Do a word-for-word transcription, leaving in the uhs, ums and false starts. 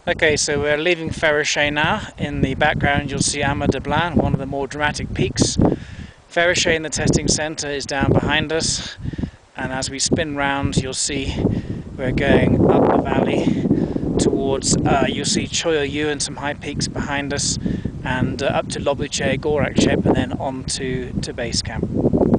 Okay, so we're leaving Pheriche now. In the background you'll see Amas de Blanc, one of the more dramatic peaks. Pheriche in the testing centre is down behind us, and as we spin round you'll see we're going up the valley towards, uh, you'll see Choyo and some high peaks behind us, and uh, up to Lobuche, Gorak Shep, and then on to, to base camp.